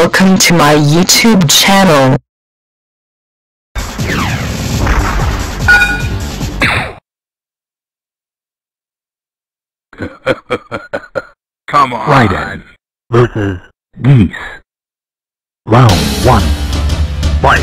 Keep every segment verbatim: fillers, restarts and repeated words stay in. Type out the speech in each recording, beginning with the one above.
Welcome to my YouTube channel. Come on. Raiden versus Geese. Round one. Fight.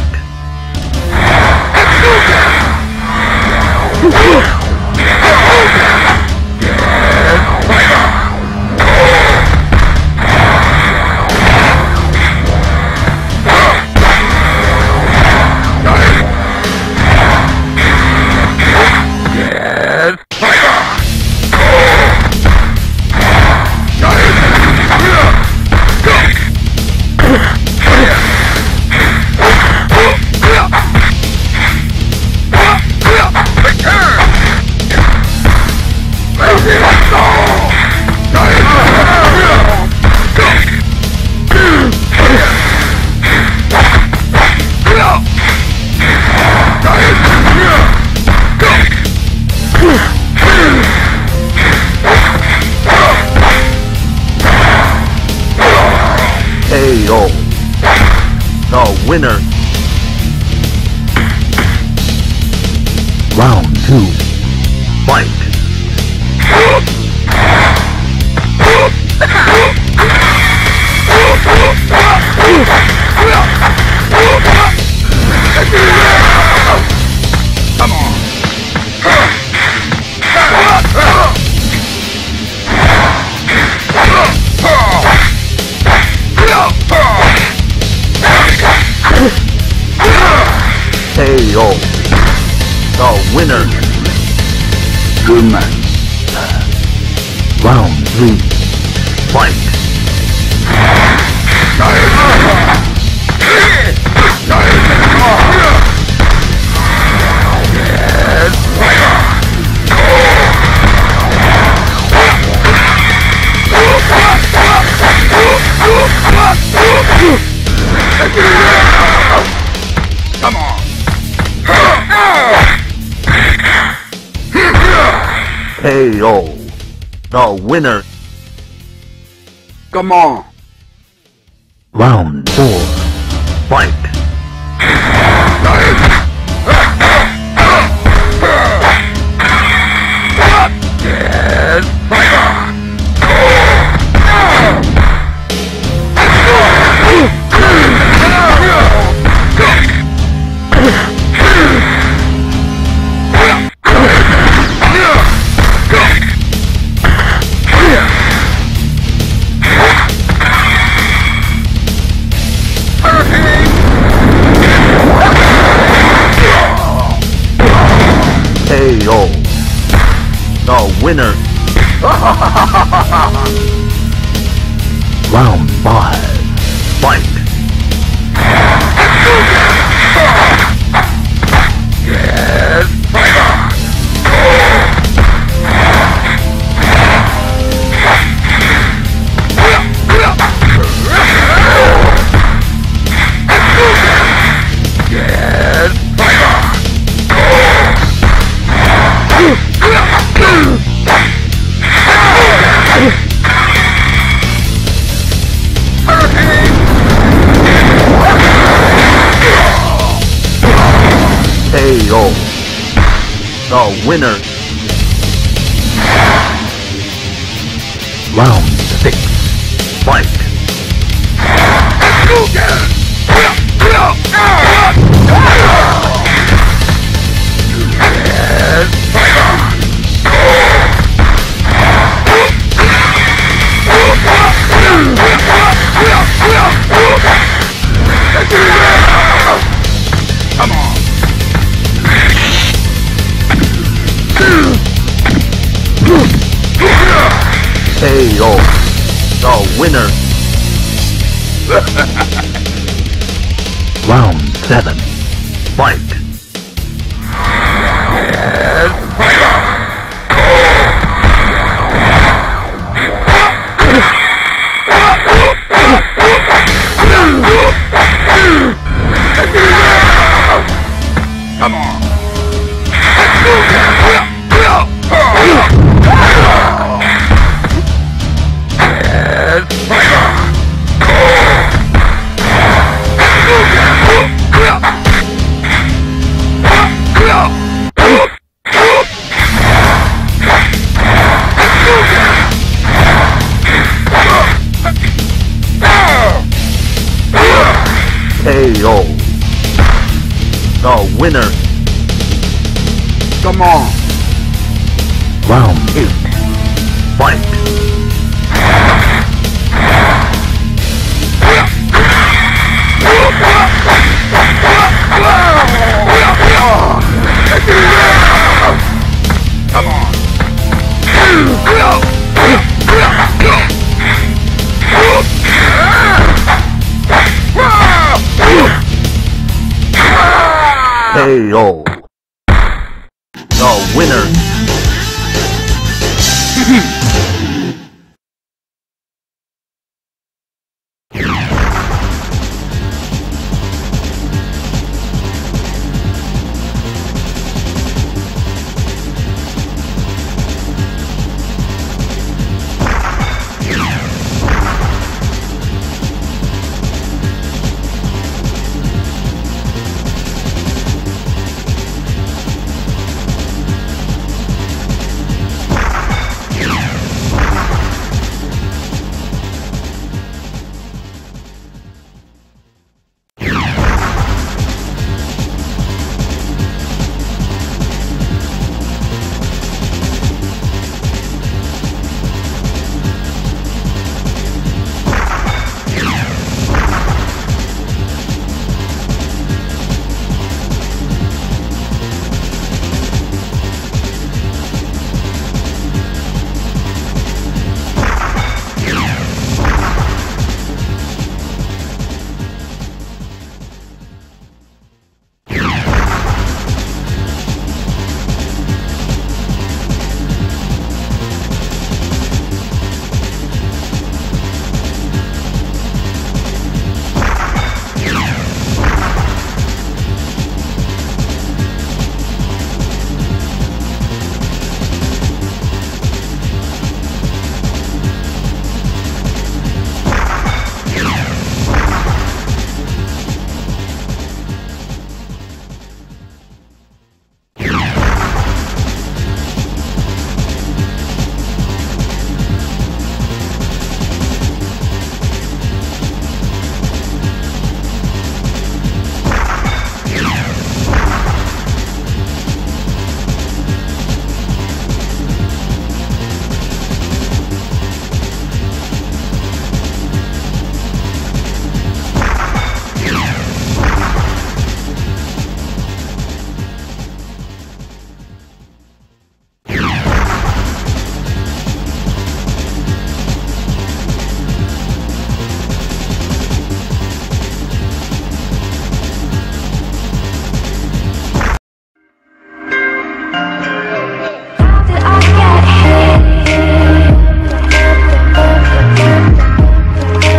K O. The winner. Round two. Fight. Come on. K O. The winner. Good man. Round three. Fight. Come on. K O. The winner. Come on. Round four. Fight. K O. The winner. Round five. Fight. Yes. K O. The winner. Round six. Fight. Come on. K O. The winner. Round seven. Fight. Come on. K O. The winner. Come on. Round eight. Fight. Come on. K O. The winner.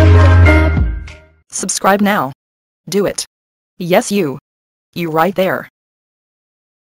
Subscribe now. Do it. Yes, you. You right there.